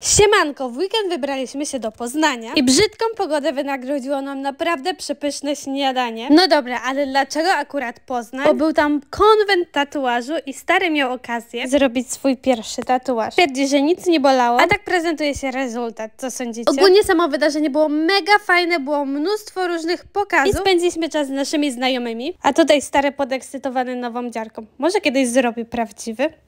Siemanko, w weekend wybraliśmy się do Poznania i brzydką pogodę wynagrodziło nam naprawdę przepyszne śniadanie. No dobra, ale dlaczego akurat Poznań? Bo był tam konwent tatuażu i stary miał okazję zrobić swój pierwszy tatuaż. Twierdzi, że nic nie bolało, a tak prezentuje się rezultat. Co sądzicie? Ogólnie samo wydarzenie było mega fajne, było mnóstwo różnych pokazów i spędziliśmy czas z naszymi znajomymi. A tutaj stary podekscytowany nową dziarką. Może kiedyś zrobi prawdziwy?